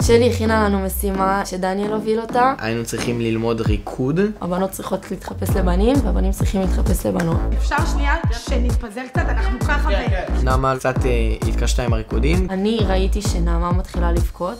שלי הכינה לנו משימה שדניאל הוביל אותה. היינו צריכים ללמוד ריקוד. הבנות צריכות להתחפש לבנים, והבנים צריכים להתחפש לבנות. אפשר שנייה שנתפזר קצת, אנחנו ככה נעמה קצת התקשתה עם הריקודים. אני ראיתי שנעמה מתחילה לבכות.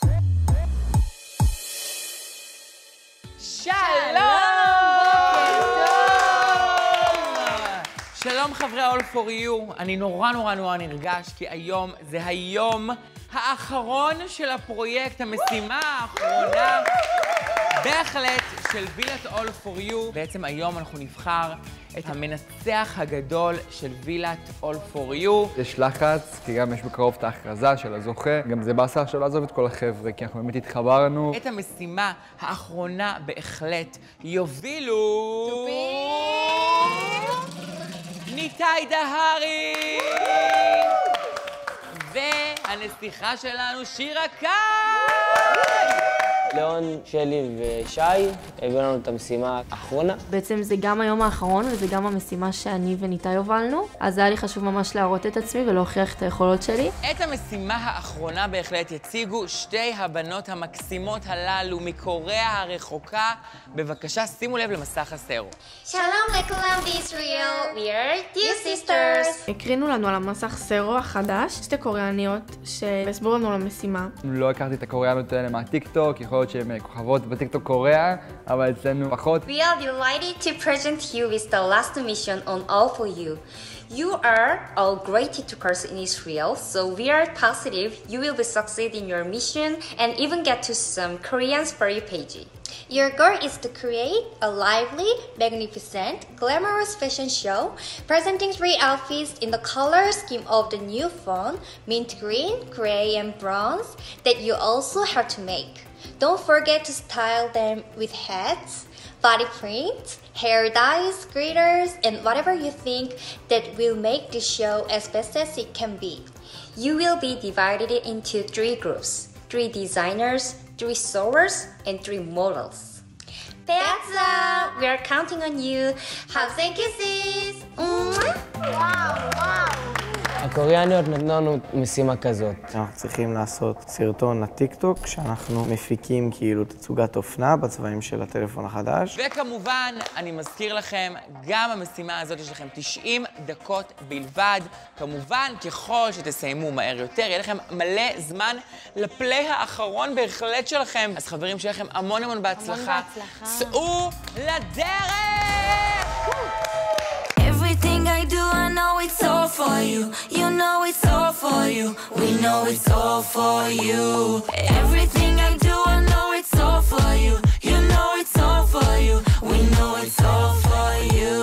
שלום חברי All for You, אני נורא נרגש כי היום זה היום האחרון של הפרויקט, המשימה האחרונה בהחלט של וילת All for You. בעצם היום אנחנו נבחר את המנצח הגדול של וילת All for You. יש לחץ, כי גם יש בקרוב את ההכרזה של הזוכה. גם זה באסה שלא לעזוב את כל החבר'ה, כי אנחנו באמת התחברנו. את המשימה האחרונה בהחלט יובילו ניתאי דהרי והנסיכה שלנו שירה קאי. ליאון, שלי ושי הביאו לנו את המשימה האחרונה. בעצם זה גם היום האחרון וזה גם המשימה שאני וניתאי הובלנו. אז היה לי חשוב ממש להראות את עצמי ולהוכיח את היכולות שלי. את המשימה האחרונה בהחלט יציגו שתי הבנות המקסימות הללו מקוריאה הרחוקה. בבקשה שימו לב למסך הסרו. שלום לכולם בישראל, we are two sisters. הקרינו לנו על המסך סרו החדש, שתי קוריאניות שהסברו לנו על המשימה. לא הכרתי את הקוריאנות האלה מהטיקטוק, יכול להיות שהן כוכבות בטיקטוק קוריאה, אבל אצלנו פחות. We are delighted to present you with the last mission on All for You. You are all great TikTokers in Israel, so we are positive you will be succeed in your mission and even get to some Koreans for your page. Your goal is to create a lively, magnificent, glamorous fashion show presenting 3 outfits in the color scheme of the new phone, mint green, gray and bronze, that you also have to make. Don't forget to style them with hats, body prints, hair dyes, glitters, and whatever you think that will make the show as best as it can be. You will be divided into 3 groups, 3 designers, 3 sewers, and 3 models. That's all! We are counting on you. Hugs and kisses! הקוריאניות נתנו לנו משימה כזאת. אנחנו צריכים לעשות סרטון לטיקטוק, שאנחנו מפיקים כאילו תצוגת אופנה בצבעים של הטלפון החדש. וכמובן, אני מזכיר לכם, גם המשימה הזאת יש לכם 90 דקות בלבד. כמובן, ככל שתסיימו מהר יותר, יהיה לכם מלא זמן לפליי האחרון בהחלט שלכם. אז חברים, שיהיה לכם המון בהצלחה. צאו לדרך! Everything I do, I know it's all for you. You know it's all for you. We know it's all for you. Everything I do, I know it's all for you. You know it's all for you. We know it's all for you.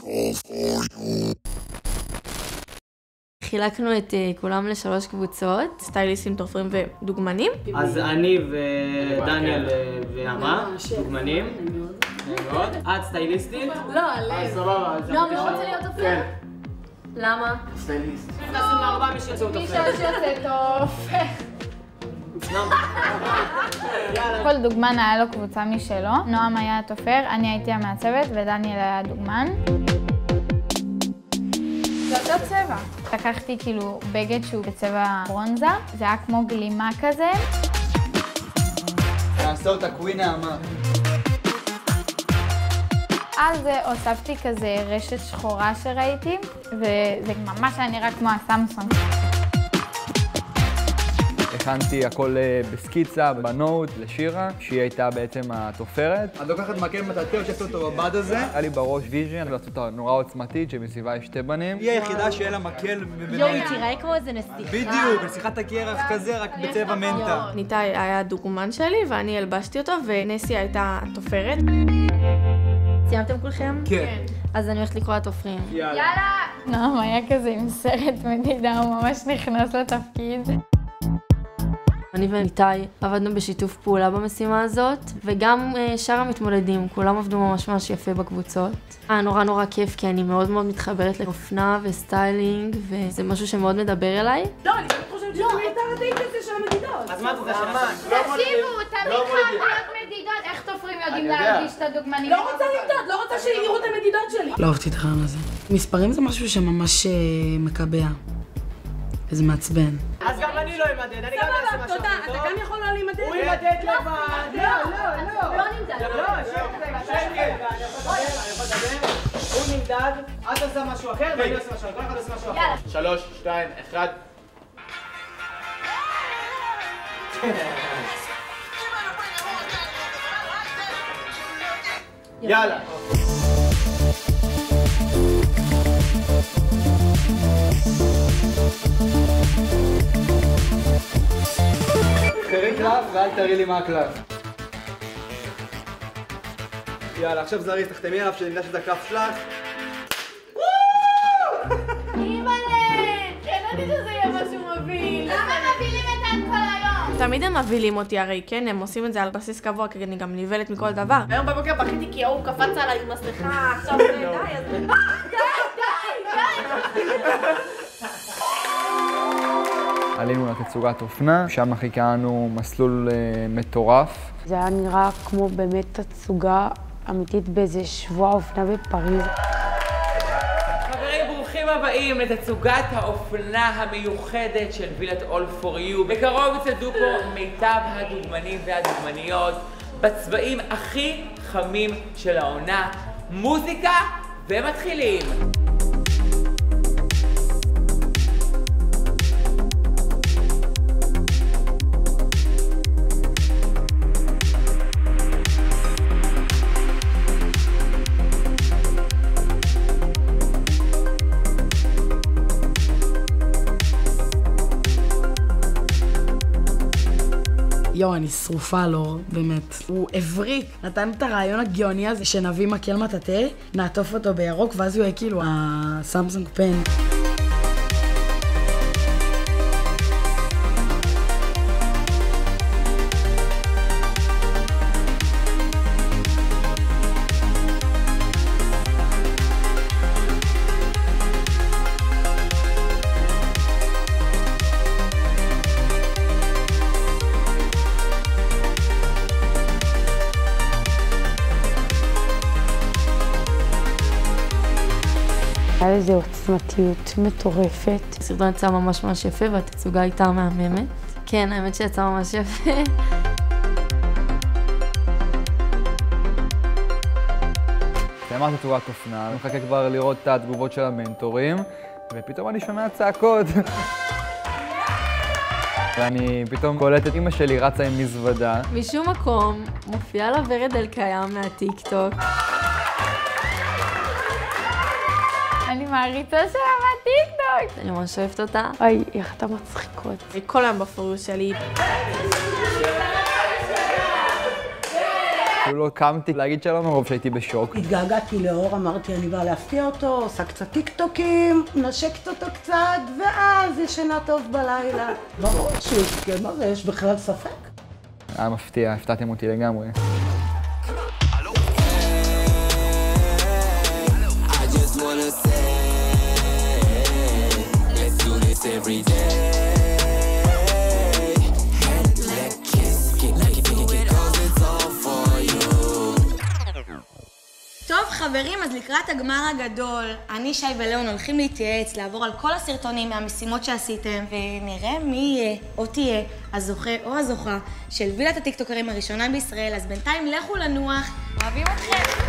חילקנו את כולם ל3 קבוצות. סטייליסטים, תופרים ודוגמנים. אז אני ודניאל ונעמה, דוגמנים. את סטייליסטית? לא, הלב. סבבה. לא רוצה להיות תופר? למה? סטייליסט. נשים 4 מי שיוצאו תופר. מי שיוצא תופר. כל דוגמן היה לו קבוצה משלו. נועם היה התופר, אני הייתי המעצבת ודניאל היה הדוגמן. זה אותו צבע. לקחתי כאילו בגד שהוא בצבע ברונזה, זה היה כמו גלימה כזה. נעשה אותה קווין נעמה. על זה הוספתי כזה רשת שחורה שראיתי, וזה ממש היה נראה כמו הסמסונג. הכנתי הכל בסקיצה, בנוט, לשירה, שהיא הייתה בעצם התופרת. את לוקחת מקל מטאטא, יושבת אותו בבד הזה. היה לי בראש ויז'ן, לעשות אותה נורא עוצמתית, שמסביבה יש 2 בנים. היא היחידה שיהיה לה מקל יואי, תראה כמו איזה נסיכה. בדיוק, נסיכת הקרח כזה, רק בצבע מנטה. ניתאי היה דוגמן שלי ואני הלבשתי אותו, ונסי הייתה התופרת. סיימתם כולכם? כן. אז אני הולכת לקרוא לתופרים. יאללה! נועם היה כזה עם סרט מדידה, הוא ממש נכנס לתפקיד. אני וניתאי עבדנו בשיתוף פעולה במשימה הזאת, וגם שאר המתמודדים, כולם עבדו ממש יפה בקבוצות. היה נורא כיף, כי אני מאוד מתחברת לאופנה וסטיילינג, וזה משהו שמאוד מדבר אליי. לא, אני חושבת שזה הייתה הדייט הזה של המדידות. אז מה את רוצה שנעשה? תקשיבו, תמיד חייב להיות מדידות, איך תופרים יודעים להרגיש את הדוגמנים? לא רוצה למדוד, לא רוצה שיראו את המדידות שלי. לא אהבתי את הרעיון הזה. מספרים זה משהו שממש מקבע. וזה מעצבן. אז גם אני לא אמדד, אני גם אעשה משהו. תודה, אתה גם יכול לא להימדד. הוא ימדד לבד. לא. לא נמדד. לא, שקט. אני יכול לדבר. הוא נמדד, את עושה משהו אחר, ואני עושה משהו אחר. כל אחד עושה משהו אחר. 3, 2, 1. יאללה. תראי קלף ואל תראי לי מה הקלף. יאללה, עכשיו זריז, תחתמי עליו שנדע שזה הקלף שלך. ידעתי שזה יהיה משהו מבהיל. למה מבהילים את כל היום? תמיד הם מבהילים אותי הרי, כן? הם עושים את זה על בסיס קבוע, כי אני גם נבלת מכל דבר. היום בבוקר בכיתי כי ההוא קפץ עליי עם מסכה, עכשיו זה די, אז די. עלינו לתצוגת אופנה, שם חיכה לנו מסלול מטורף. זה היה נראה כמו באמת תצוגה אמיתית באיזה שבוע אופנה בפריז. חברים, ברוכים הבאים לתצוגת האופנה המיוחדת של וילת All for You. בקרוב יצעדו פה מיטב הדוגמנים והדוגמניות בצבעים הכי חמים של העונה. מוזיקה ומתחילים. יואו, אני שרופה לו, באמת. הוא הבריק, נתן את הרעיון הגאוני הזה שנביא מקל מטאטא, נעטוף אותו בירוק, ואז הוא יהיה כאילו הסמסונג פן. היה לזה עוצמתיות מטורפת. הסרטון יצא ממש יפה והתצוגה הייתה מהממת. כן, האמת שיצא ממש יפה. סיימת תצוגת אופנה, אני מחכה כבר לראות את התגובות של המנטורים, ופתאום אני שומע צעקות. ואני פתאום קולט את אמא שלי רצה עם מזוודה. משום מקום מופיעה לה ורד אלקיים מהטיקטוק. אני מעריצה שלה מהטיקטוק. אני ממש אוהבת אותה. אוי, איך אתה מצחיקות. כל היום בפוריה שלי. אפילו לא קמתי להגיד שלום מרוב שהייתי בשוק. התגעגעתי לאור, אמרתי אני באה להפתיע אותו, עושה קצת טיקטוקים, נשקת אותו קצת, ואז ישנה טוב בלילה. ברור שיסכם, מה זה, יש בכלל ספק? היה מפתיע, הפתעתם אותי לגמרי. Every day, head, leg, kiss, do it all, it's all for you. טוב חברים, אז לקראת הגמר הגדול, אני, שי ולאון הולכים להתייעץ, לעבור על כל הסרטונים מהמשימות שעשיתם, ונראה מי יהיה או תהיה הזוכה או הזוכה של וילת הטיקטוקרים הראשונה בישראל. אז בינתיים לכו לנוח, אוהבים אתכם.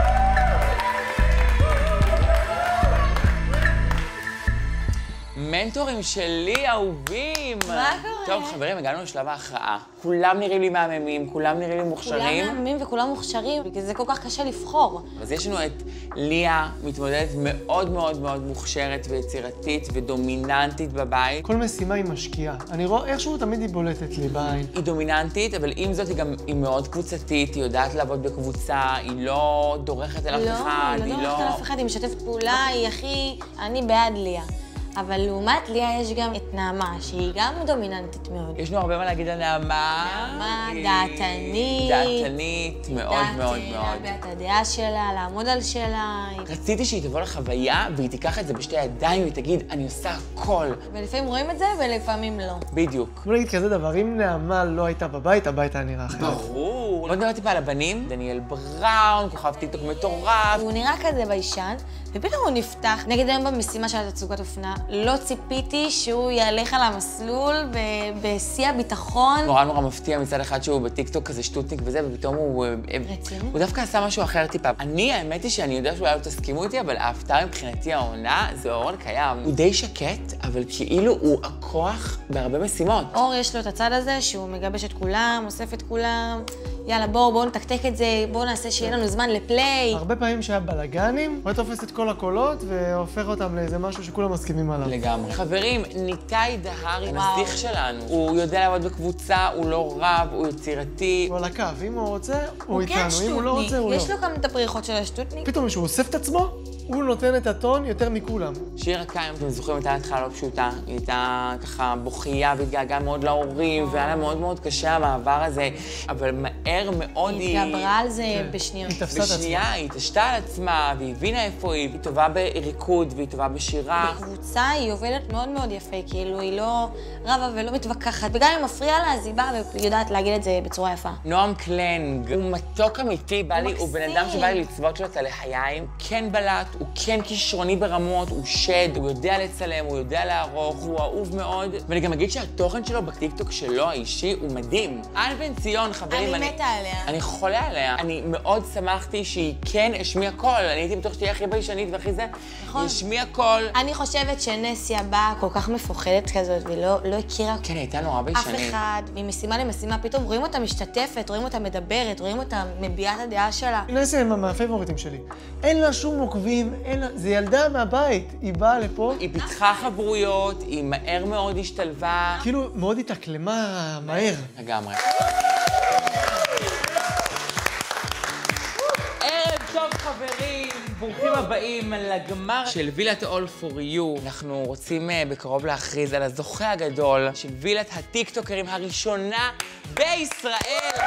מנטורים שלי, אהובים. מה קורה? טוב, חברים, הגענו לשלב ההכרעה. כולם נראים לי מהממים, כולם נראים לי מוכשרים. כולם מהממים וכולם מוכשרים, בגלל זה כל כך קשה לבחור. אז יש לנו את ליה, מתמודדת מאוד מאוד מאוד מוכשרת ויצירתית ודומיננטית בבית. כל משימה היא משקיעה. אני רואה איכשהו תמיד היא בולטת לי בעין. היא דומיננטית, אבל עם זאת היא מאוד קבוצתית, היא יודעת לעבוד בקבוצה, היא לא דורכת על אף אחד, היא לא דורכת על אף אחד, היא משתפת פעולה, היא הכי... אני בעד ליה. אבל לעומת ליה יש גם את נעמה, שהיא גם דומיננטית מאוד. יש לנו הרבה מה להגיד על נעמה. נעמה דעתנית. דעתנית, מאוד מאוד מאוד. להביע את הדעה שלה, לעמוד על שלה. רציתי שהיא תבוא לחוויה והיא תיקח את זה בשתי ידיים והיא תגיד, אני עושה הכל. ולפעמים רואים את זה ולפעמים לא. בדיוק. בוא נגיד כזה דבר, אם נעמה לא הייתה בבית, הבית היה נראה אחרת. ברור. בוא נדבר טיפה על הבנים. דניאל בראון, כוכב טיקטוק מטורף. הוא נראה כזה ביישן, ופתאום הוא נפתח. נגד היום במשימה של התצוגת אופנה, לא ציפיתי שהוא יהלך על המסלול בשיא הביטחון. נורא מפתיע מצד אחד שהוא בטיקטוק כזה שטוטניק וזה, ופתאום הוא... רציני? הוא דווקא עשה משהו אחר טיפה. האמת היא שאני יודע שאולי לא תסכימו איתי, אבל ההפתעה מבחינתי העונה זה אורן קיים. הוא די שקט, אבל כאילו הוא הכוח בהרבה משימות. אור יש לו את הצד הזה שהוא מגבש את כולם, אוסף את כולם. יאללה, בואו נתקתק את זה, בואו נעשה שיהיה לנו זמן לפליי. הרבה פעמים שהיה בלגנים, הוא תופס את כל הקולות והופך אותם לאיזה משהו שכולם מסכימים עליו. לגמרי. חברים, ניתאי דהרי, הנסיך שלנו. הוא יודע לעבוד בקבוצה, הוא לא רב, הוא יצירתי. הוא על הקו, אם הוא רוצה, הוא איתנו, אם הוא לא רוצה, הוא לא. יש לו גם את הפריחות של השטוטניק. פתאום כשהוא אוסף את עצמו, הוא נותן את הטון יותר מכולם. שירה קיים, אתם זוכרים, הייתה התחלה לא פשוטה. היא הייתה ככה בוכייה והתגעגעה מאוד להורים, והיה לה מאוד מאוד קשה המעבר הזה, אבל מהר מאוד היא התגברה על זה בשניות. בשנייה, היא התעשתה על עצמה, והיא הבינה איפה היא. היא טובה בריקוד, והיא טובה בשירה. בקבוצה היא עובדת מאוד מאוד יפה, כאילו היא לא רבה ולא מתווכחת, וגם אם מפריע לה, אז היא באה ויודעת להגיד את זה בצורה יפה. נועם קלנג, הוא מתוק אמיתי, הוא בן אדם שבא לי לצוות לו את הלחיים, כן בלט, הוא כן כישרוני ברמות, הוא שד, הוא יודע לצלם, הוא יודע לערוך, הוא אהוב מאוד. ואני גם אגיד שהתוכן שלו בטיקטוק שלו האישי הוא מדהים. אן בן ציון, חברים, אני מתה עליה. אני חולה עליה. אני מאוד שמחתי שהיא כן השמיעה קול. אני הייתי בטוח שתהיה הכי ביישנית והכי זה. נכון. היא השמיעה קול. אני חושבת שנסיה באה כל כך מפוחדת כזאת, ולא הכירה כן, הייתה נורא ביישנית. אף אחד, ממשימה למשימה, פתאום רואים אותה משתתפת, רואים אותה מדברת, רואים אותה מביעה את הדעה שלה. נסיה הם מהפייבוריטים שלי. אין לה שום עוקבים, זה ילדה מהבית, היא באה לפה. היא פיתחה חברויות, היא מהר מאוד השתלבה. כאילו, מאוד התאקלמה מהר. לגמרי. ערב טוב חברים, ברוכים הבאים לגמר של וילת All for You. אנחנו רוצים בקרוב להכריז על הזוכה הגדול של וילת הטיקטוקרים הראשונה בישראל.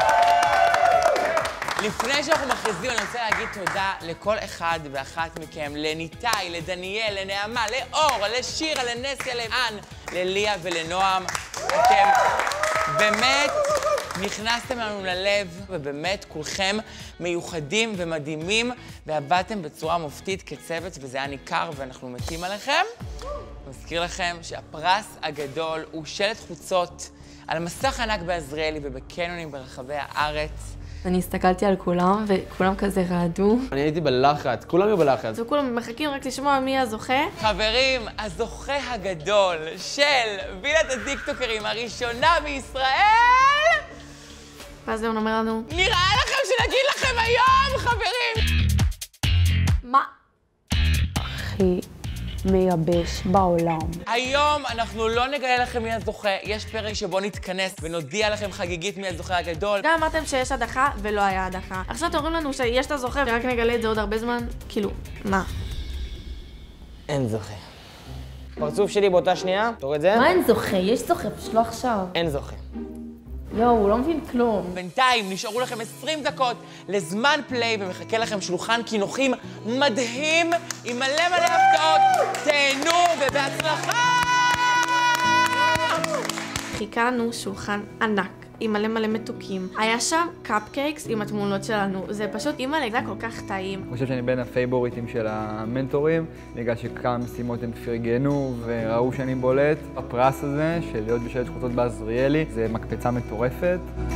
לפני שאנחנו מכריזים, אני רוצה להגיד תודה לכל אחד ואחת מכם, לניתאי, לדניאל, לנעמה, לאור, לשירה, לנסיה, לאן, לליה ולנועם. אתם באמת נכנסתם לנו ללב, ובאמת כולכם מיוחדים ומדהימים, ועבדתם בצורה מופתית כצוות, וזה היה ניכר ואנחנו מתים עליכם. מזכיר לכם שהפרס הגדול הוא שלט חוצות על מסך ענק בעזריאלי ובקניונים ברחבי הארץ. אני הסתכלתי על כולם, וכולם כזה רעדו. אני הייתי בלחץ, כולם היו בלחץ. וכולם מחכים רק לשמוע מי הזוכה. חברים, הזוכה הגדול של וילת הטיקטוקרים הראשונה בישראל... ואז ליאון אומר לנו... נראה לכם שנגיד לכם היום, חברים! מה? הכי מייבש בעולם. היום אנחנו לא נגלה לכם מי הזוכה, יש פרק שבו נתכנס ונודיע לכם חגיגית מי הזוכה הגדול. גם אמרתם שיש הדחה ולא היה הדחה. עכשיו אתם אומרים לנו שיש את הזוכה ורק נגלה את זה עוד הרבה זמן? כאילו, מה? אין זוכה. פרצוף שלי באותה שנייה, תראו את זה? מה אין זוכה? יש זוכה, פשוט לא עכשיו. אין זוכה. יואו, הוא לא מבין כלום. בינתיים נשארו לכם 20 דקות לזמן פליי ומחכה לכם שולחן קינוחים מדהים עם מלא מלא הפתעות. תהנו ובהצלחה! חיכנו שולחן ענק עם מלא מלא מתוקים. היה שם קאפקייקס עם התמונות שלנו. זה פשוט אימא'לה, זה היה כל כך טעים. אני חושב שאני בין הפייבוריטים של המנטורים, בגלל שכמה משימות הם פרגנו וראו שאני בולט. הפרס הזה של להיות בשלט חוצות בעזריאלי זה מקפצה מטורפת.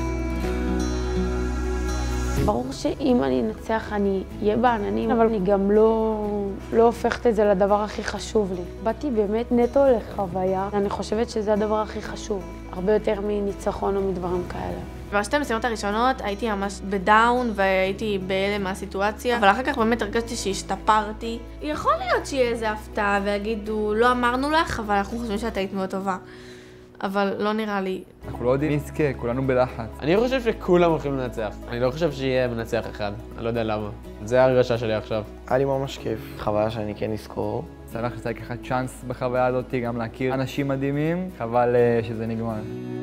ברור שאם אני אנצח אני אהיה בעננים, אבל אני גם לא הופכת את זה לדבר הכי חשוב לי. באתי באמת נטו לחוויה, אני חושבת שזה הדבר הכי חשוב, הרבה יותר מניצחון או מדברים כאלה. בשתי המשימות הראשונות הייתי ממש בדאון והייתי בהלם מהסיטואציה, אבל אחר כך באמת הרגשתי שהשתפרתי. יכול להיות שיהיה איזה הפתעה ויגידו, לא אמרנו לך, אבל אנחנו חושבים שאת היית מאוד טובה. אבל לא נראה לי. אנחנו לא יודעים נזכה, כולנו בלחץ. אני חושב שכולם הולכים לנצח. אני לא חושב שיהיה מנצח אחד, אני לא יודע למה. זה הרגשה שלי עכשיו. היה לי ממש כיף, חוויה שאני כן אזכור. שמח שזה לקחת צ'אנס בחוויה הזאת, גם להכיר אנשים מדהימים, חבל שזה נגמר.